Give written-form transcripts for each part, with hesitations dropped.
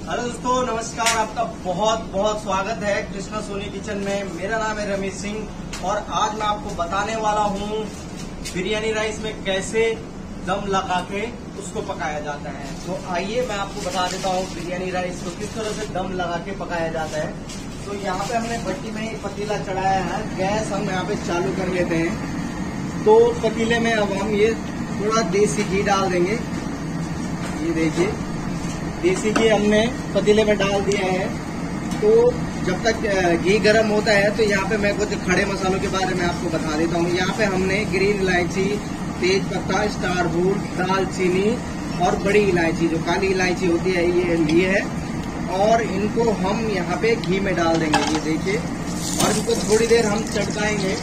Hello दोस्तों, नमस्कार। आपका बहुत बहुत स्वागत है कृष्णा सोनी किचन में। मेरा नाम है रमेश सिंह और आज मैं आपको बताने वाला हूँ बिरयानी राइस में कैसे दम लगा के उसको पकाया जाता है। तो आइए मैं आपको बता देता हूँ बिरयानी राइस को किस तरह से दम लगा के पकाया जाता है। तो यहाँ पे हमने भट्टी में एक पतीला चढ़ाया है, गैस हम यहाँ पे चालू कर लेते हैं। तो पतीले में अब हम ये थोड़ा देसी घी डाल देंगे। ये देखिए, देसी घी हमने पतीले में डाल दिया है। तो जब तक घी गर्म होता है तो यहाँ पे मैं कुछ खड़े मसालों के बारे में आपको बता देता हूँ। यहाँ पे हमने ग्रीन इलायची, तेज पत्ता, स्टार फूड, दालचीनी और बड़ी इलायची, जो काली इलायची होती है, ये लिए है और इनको हम यहाँ पे घी में डाल देंगे। ये देखिए, और इनको थोड़ी देर हम चटकाएंगे।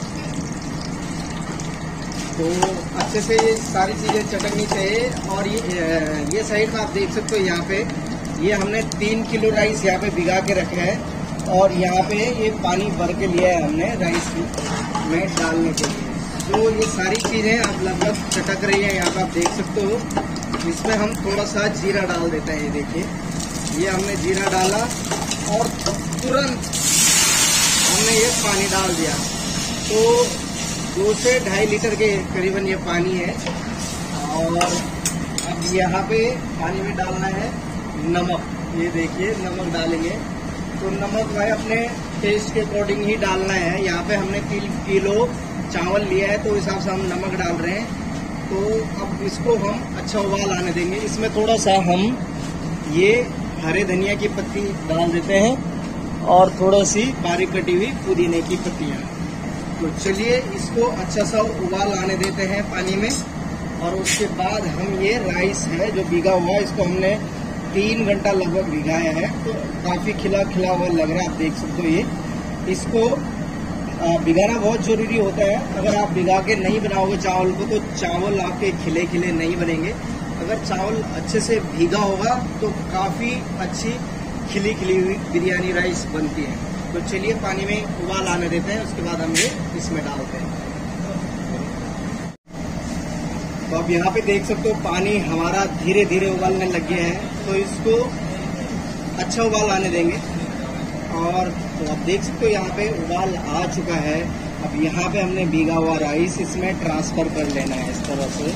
तो अच्छे से ये सारी चीजें चटकनी चाहिए। और ये साइड में आप देख सकते हो, यहाँ पे ये हमने 3 किलो राइस यहाँ पे भिगा के रखे है और यहाँ पे ये पानी भर के लिया है हमने राइस में डालने के लिए। तो ये सारी चीजें आप लगभग चटक रही है, यहाँ पे आप देख सकते हो। इसमें हम थोड़ा सा जीरा डाल देते हैं। ये देखिए, ये हमने जीरा डाला और तुरंत हमने ये पानी डाल दिया। तो 2 से 2.5 लीटर के करीबन ये पानी है। और अब यहाँ पे पानी में डालना है नमक। ये देखिए, नमक डालेंगे। तो नमक भाई अपने टेस्ट के अकॉर्डिंग ही डालना है। यहाँ पे हमने 3 किलो चावल लिया है तो उस हिसाब से हम नमक डाल रहे हैं। तो अब इसको हम अच्छा उबाल आने देंगे। इसमें थोड़ा सा हम ये हरे धनिया की पत्ती डाल देते हैं और थोड़ा सी बारीक कटी हुई पुदीने की पत्तियाँ। तो चलिए इसको अच्छा सा उबाल आने देते हैं पानी में। और उसके बाद हम ये राइस है जो भीगा हुआ है, इसको हमने 3 घंटा लगभग भिगाया है। तो काफी खिला खिला हुआ लग रहा है, आप देख सकते हो। ये इसको भिगाना बहुत जरूरी होता है। अगर आप भिगा के नहीं बनाओगे चावल को तो चावल आपके खिले खिले नहीं बनेंगे। अगर चावल अच्छे से भीगा होगा तो काफी अच्छी खिली खिली हुई बिरयानी राइस बनती है। तो चलिए पानी में उबाल आने देते हैं, उसके बाद हम ये इसमें डालते हैं। तो अब यहाँ पे देख सकते हो पानी हमारा धीरे धीरे उबालने लग गया है। तो इसको अच्छा उबाल आने देंगे। और तो आप देख सकते हो यहाँ पे उबाल आ चुका है। अब यहाँ पे हमने भीगा हुआ राइस इसमें ट्रांसफर कर लेना है इस तरह से।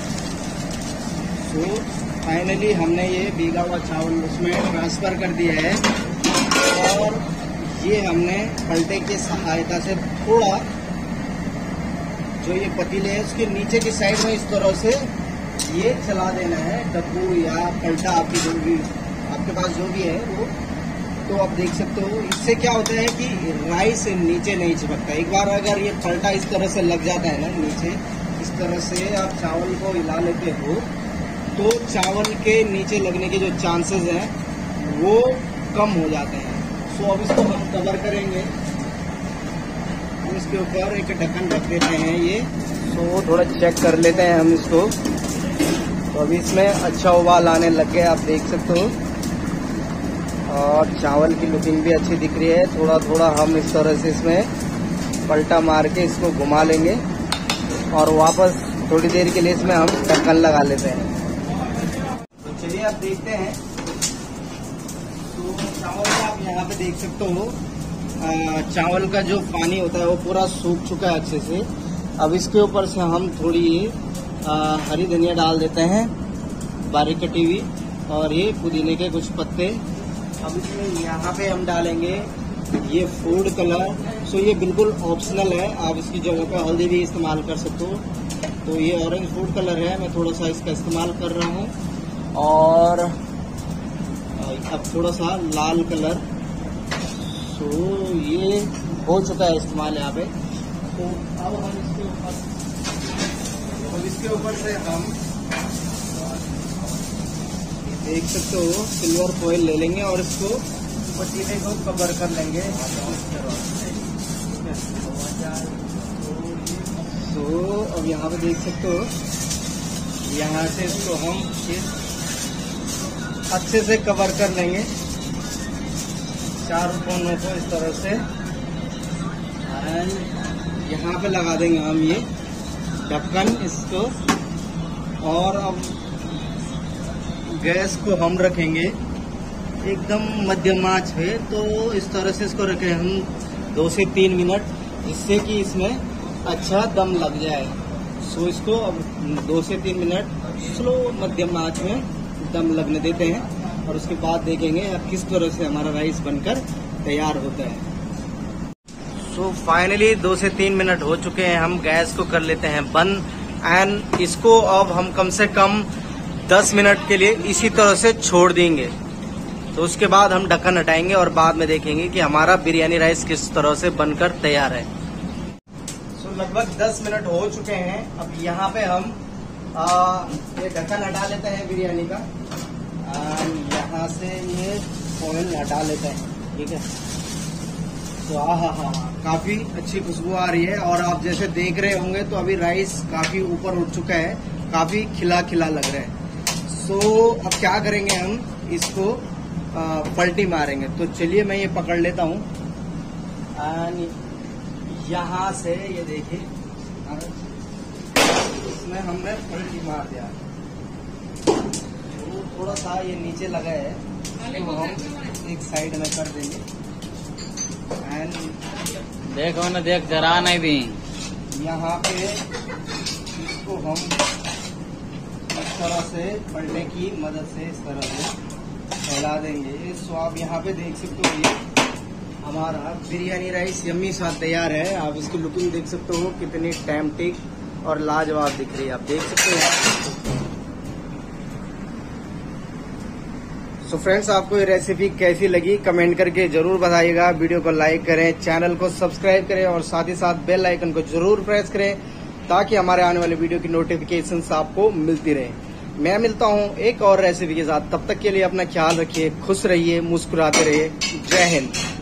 तो फाइनली हमने ये भीगा हुआ चावल उसमें ट्रांसफर कर दिया है। और ये हमने पलटे की सहायता से थोड़ा जो ये पतीले है उसके नीचे की साइड में इस तरह से ये चला देना है, डब्बू या पलटा आपकी जो भी आपके पास जो भी है वो। तो आप देख सकते हो, इससे क्या होता है कि राइस नीचे नहीं चिपकता। एक बार अगर ये पलटा इस तरह से लग जाता है ना नीचे, इस तरह से आप चावल को हिला लेते हो तो चावल के नीचे लगने के जो चांसेस हैं वो कम हो जाते हैं। तो अब इसको हम कवर करेंगे। हम इसके ऊपर एक ढक्कन रख देते हैं ये। तो थोड़ा चेक कर लेते हैं हम इसको। तो अभी इसमें अच्छा उबाल आने लग गया, आप देख सकते हो। और चावल की लुकिंग भी अच्छी दिख रही है। थोड़ा थोड़ा हम इस तरह से इसमें पलटा मार के इसको घुमा लेंगे और वापस थोड़ी देर के लिए इसमें हम ढक्कन लगा लेते हैं। तो चलिए आप देखते हैं। तो चावल का आप यहाँ पे देख सकते हो, चावल का जो पानी होता है वो पूरा सूख चुका है अच्छे से। अब इसके ऊपर से हम थोड़ी हरी धनिया डाल देते हैं बारीक कटी हुई, और ये पुदीने के कुछ पत्ते। अब इसमें यहाँ पे हम डालेंगे ये फूड कलर। सो ये बिल्कुल ऑप्शनल है, आप इसकी जगह पे हल्दी भी इस्तेमाल कर सकते हो। तो ये ऑरेंज फूड कलर है, मैं थोड़ा सा इसका इस्तेमाल कर रहा हूँ। और अब थोड़ा सा लाल कलर। तो ये हो चुका है इस्तेमाल यहाँ पे। तो अब हम इसके ऊपर से हम देख सकते हो सिल्वर फॉइल ले लेंगे और इसको पतीले को कवर कर लेंगे। तो अब यहाँ पे देख सकते हो, यहाँ से इसको हम अच्छे से कवर कर लेंगे चारों कोनों को इस तरह से। एंड यहाँ पे लगा देंगे हम ये ढक्कन इसको। और अब गैस को हम रखेंगे एकदम मध्यम आंच है। तो इस तरह से इसको रखें हम 2 से 3 मिनट, जिससे कि इसमें अच्छा दम लग जाए। सो इसको अब 2 से 3 मिनट स्लो मध्यम आंच में दम लगने देते हैं और उसके बाद देखेंगे अब किस तरह से हमारा राइस बनकर तैयार होता है। सो फाइनली 2 से 3 मिनट हो चुके हैं। हम गैस को कर लेते हैं बंद एंड इसको अब हम कम से कम 10 मिनट के लिए इसी तरह से छोड़ देंगे। तो उसके बाद हम ढक्कन हटाएंगे और बाद में देखेंगे कि हमारा बिरयानी राइस किस तरह से बनकर तैयार है। सो लगभग 10 मिनट हो चुके हैं। अब यहाँ पे हम ये ढक्कन हटा लेते हैं बिरयानी का। यहाँ से ये फॉइल हटा लेते हैं, ठीक है। तो हाँ, काफी अच्छी खुशबू आ रही है और आप जैसे देख रहे होंगे तो अभी राइस काफी ऊपर उठ चुका है, काफी खिला खिला लग रहा है। सो अब क्या करेंगे, हम इसको पलटी मारेंगे। तो चलिए मैं ये पकड़ लेता हूँ। यहाँ से ये देखिए इसमें हमने पलटी मार दिया। तो थोड़ा सा ये नीचे लगा है तो हम एक साइड में कर देंगे। एंड देखो ना, देख जरा नहीं दी। यहाँ पे इसको हम इस तरह से पलटे की मदद से इस तरह से फैला देंगे। सो आप यहाँ पे देख सकते हो ये हमारा बिरयानी राइस यम्मी स्वाद तैयार है। आप इसकी लुकिंग देख सकते हो कितनी टेम्पटिंग और लाजवाब दिख रही है, आप देख सकते हो। सो फ्रेंड्स, आपको ये रेसिपी कैसी लगी कमेंट करके जरूर बताइएगा। वीडियो को लाइक करें, चैनल को सब्सक्राइब करें और साथ ही साथ बेल आइकन को जरूर प्रेस करें ताकि हमारे आने वाले वीडियो की नोटिफिकेशंस आपको मिलती रहे। मैं मिलता हूं एक और रेसिपी के साथ, तब तक के लिए अपना ख्याल रखिए, खुश रहिए, मुस्कुराते रहिए। जय हिंद।